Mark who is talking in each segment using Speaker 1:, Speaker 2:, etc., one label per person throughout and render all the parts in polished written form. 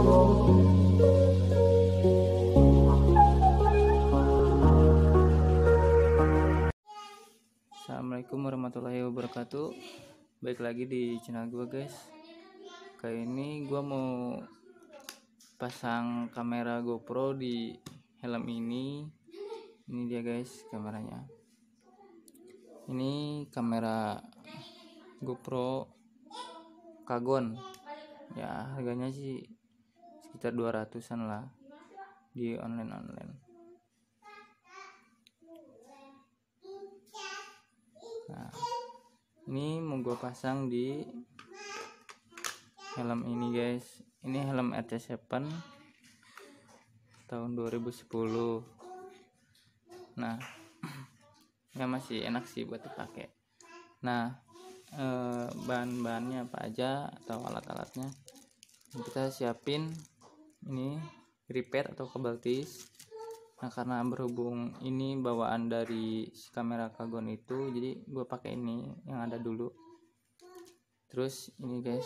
Speaker 1: Assalamualaikum warahmatullahi wabarakatuh. Baik lagi di channel gue guys. Kali ini gue mau pasang kamera GoPro di helm ini. Ini dia guys kameranya. Ini kamera GoPro Kagon. Ya harganya sih sekitar 200-an lah di online. Nah, ini mau gue pasang di helm ini guys. Ini helm RC7 tahun 2010. Nah, ya masih enak sih buat dipakai. Nah, bahan-bahannya apa aja atau alat-alatnya kita siapin. Ini repair atau kabel tis. Nah, karena berhubung ini bawaan dari si kamera Kagon itu, jadi gue pakai ini yang ada dulu. Terus ini guys,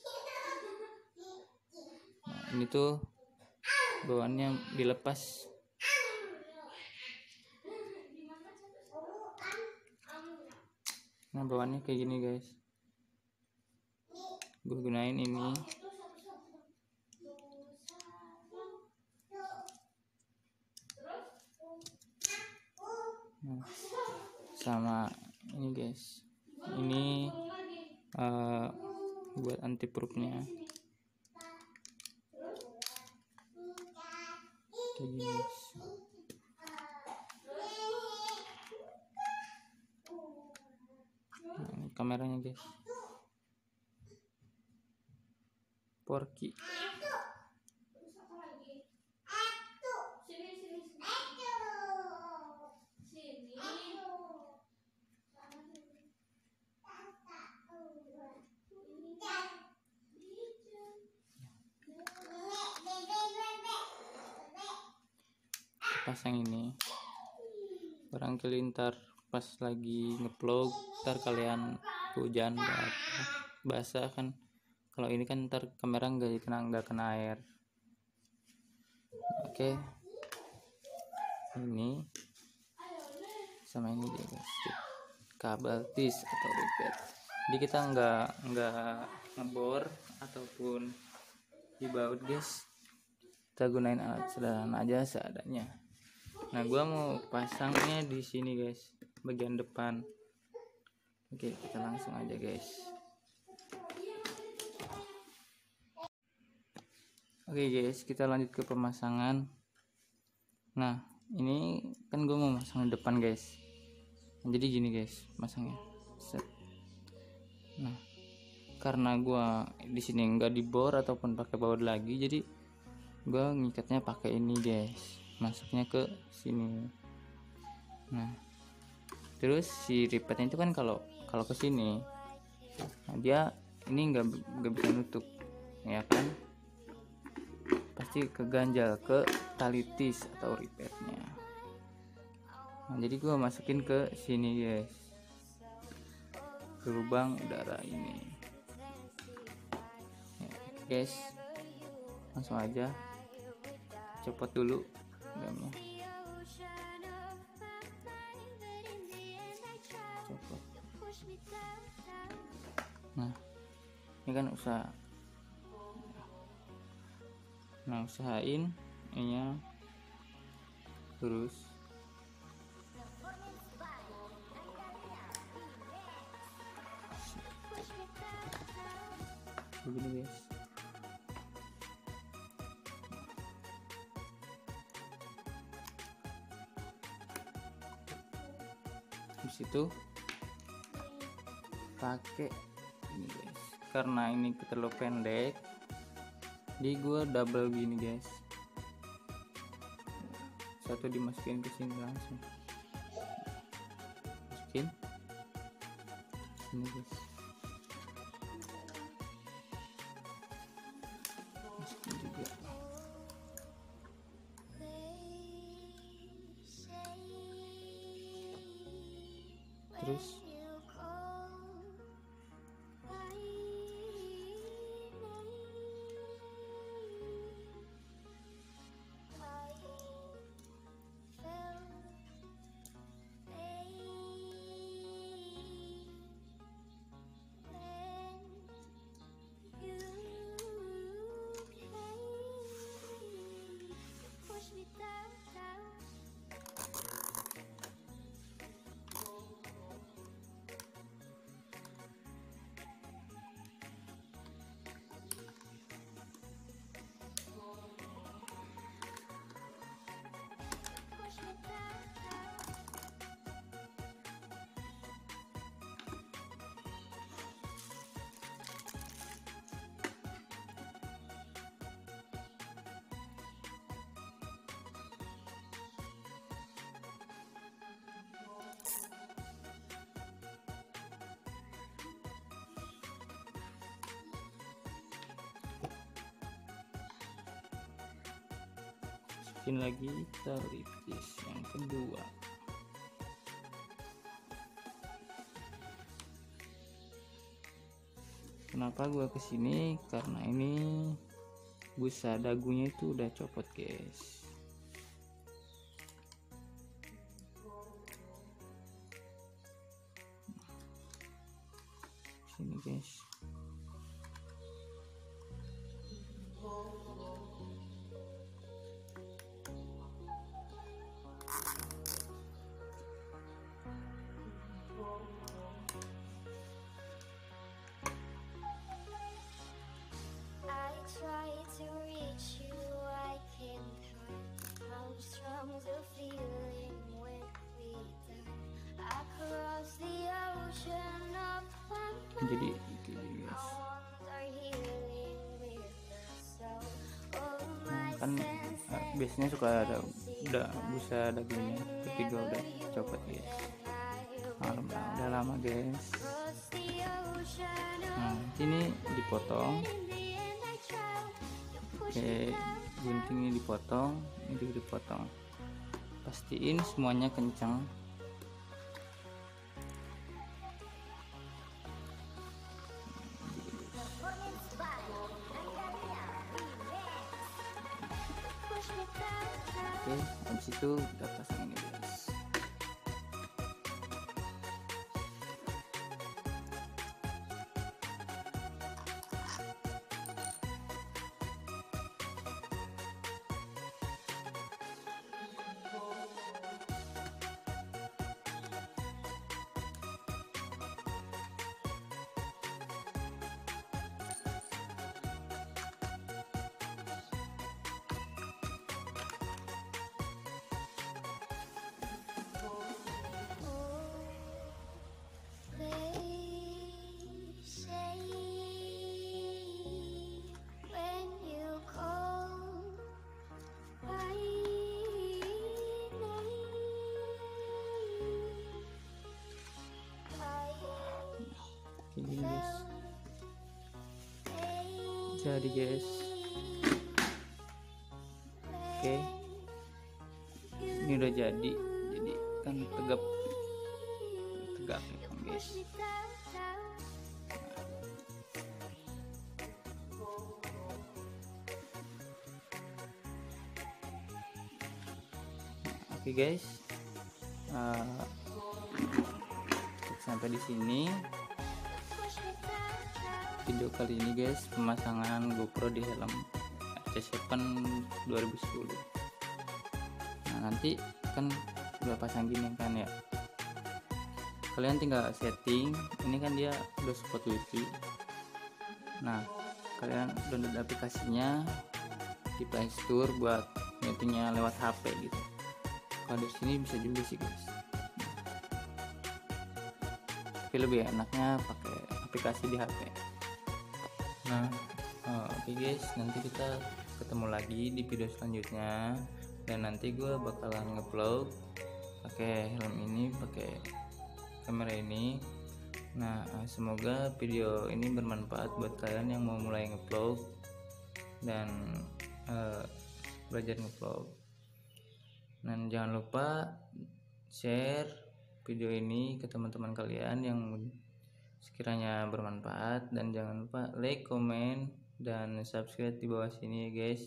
Speaker 1: nah, ini tuh bawaannya dilepas. Nah, bawaannya kayak gini guys. Gue gunain ini. Nah, sama ini guys, ini buat anti proofnya kayak gini guys. Nah, ini kameranya guys, Porky. Pasang ini barangkali ntar pas lagi ngevlog ntar kalian hujan basah kan. Kalau ini kan ntar kamera nggak kena air. Oke, ini sama ini dia guys, kabel tis atau repair. Jadi kita nggak ngebor ataupun dibaut guys, kita gunain alat sederhana aja seadanya. Nah, gua mau pasangnya di sini guys, bagian depan. Oke, kita langsung aja guys. Oke guys, kita lanjut ke pemasangan. Nah, ini kan gue mau masang di depan guys. Nah, jadi gini guys, masangnya. Set. Nah, karena gue di sini nggak dibor ataupun pakai baut lagi, jadi gue ngikatnya pakai ini guys. Masuknya ke sini. Nah, terus si ripetnya itu kan kalau ke sini, nah dia ini nggak bisa nutup, ya kan? Pasti keganjal ke tali tis atau ripetnya. Nah, jadi gue masukin ke sini guys, ke lubang udara ini. Ya, guys, langsung aja copot dulu damnya. Copot. Nah, ini kan usahain ininya lurus. Begini guys. Habis itu pakai ini guys, karena ini terlalu pendek, jadi gue double gini guys. Satu dimasukin ke sini langsung, masukin sini guys, masukin juga. Terus bikin lagi terlipis yang kedua. Kenapa gua kesini? Karena ini busa dagunya itu udah copot guys. Sini guys.
Speaker 2: Try to reach you, I can't hide how strong the feeling when we die across the ocean of
Speaker 1: Jadi
Speaker 2: guys.
Speaker 1: kan biasanya suka ada udah busa dagingnya, tapi gue udah copot guys. Udah lama guys. Nah ini dipotong. Oke, guntingnya dipotong, ini juga dipotong. Pastiin semuanya kencang. Oke, habis itu kita pasang ini guys. Ini guys, jadi guys, oke, ini udah jadi kan tegap ya guys. Oke guys, sampai di sini video kali ini guys, pemasangan GoPro di helm RC7 2010. Nah nanti kan udah pasang gini kan ya, kalian tinggal setting. Ini kan dia udah support wifi. Nah kalian download aplikasinya di Play Store buat nyatunya lewat HP gitu. Kalau di sini bisa juga sih guys, tapi lebih enaknya pakai aplikasi di HP. Nah oke guys, nanti kita ketemu lagi di video selanjutnya, dan nanti gue bakalan ngevlog pakai helm ini, pakai kamera ini. Nah semoga video ini bermanfaat buat kalian yang mau mulai ngevlog dan belajar ngevlog. Dan jangan lupa share video ini ke teman-teman kalian yang sekiranya bermanfaat, dan jangan lupa like, comment, dan subscribe di bawah sini ya guys.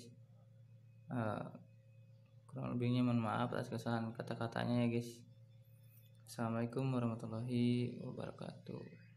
Speaker 1: Kurang lebihnya mohon maaf atas kesalahan kata-katanya ya guys. Assalamualaikum warahmatullahi wabarakatuh.